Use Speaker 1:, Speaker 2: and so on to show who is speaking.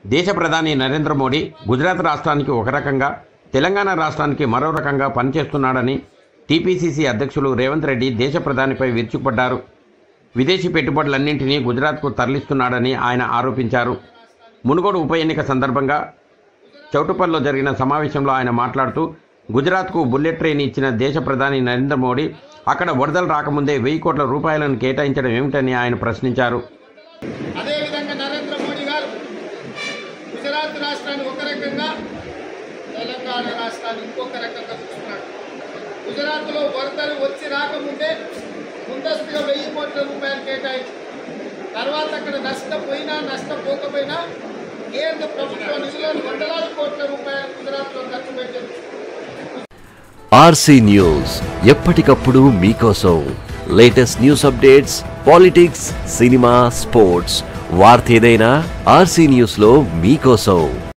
Speaker 1: దేశ ప్రధాని నరేంద్ర మోడీ గుజరాత్ రాష్ట్రానికి ఒక రకంగా, తెలంగాణ రాష్ట్రానికి మరో రకంగా పనిచేస్తున్నాడని టీపీసీసీ అధ్యక్షులు రేవంత్ రెడ్డి దేశ ప్రధానిపై విరుచుకుపడ్డారు. విదేశీ పెట్టుబడులన్నింటినీ గుజరాత్కు తరలిస్తున్నాడని ఆయన ఆరోపించారు. మునుగోడు ఉప ఎన్నిక సందర్భంగా చౌటుప్పల్లో జరిగిన సమావేశంలో ఆయన మాట్లాడుతూ, గుజరాత్కు బుల్లెట్ ట్రైన్ ఇచ్చిన దేశ ప్రధాని నరేంద్ర మోడీ అక్కడ వరదలు రాకముందే 1000 కోట్ల రూపాయలను కేటాయించడం ఏమిటని ఆయన ప్రశ్నించారు.
Speaker 2: అదేవిధంగా నరేంద్ర మోడీ గారు గుజరాత్ రాష్ట్రాన్ని ఒక రకంగా, తెలంగాణ రాష్ట్రాన్ని ఇంకొక రకంగా చూస్తున్నాడు. గుజరాత్లో వరదలు వచ్చి రాకముందే ముందస్తుగా 1000 కోట్ల రూపాయలు కేటాయించి, తర్వాత అక్కడ నష్టపోకపోయినా కేంద్ర ప్రభుత్వ నిధులను వందలాది కోట్ల రూపాయలు గుజరాత్లో ఖర్చు పెట్టారు.
Speaker 3: ఆర్సీ న్యూస్ ఎప్పటికప్పుడు మీకోసం latest news updates, politics, cinema, sports, వార్త ఏదైనా ఆర్సీ న్యూస్లో మీకోసం.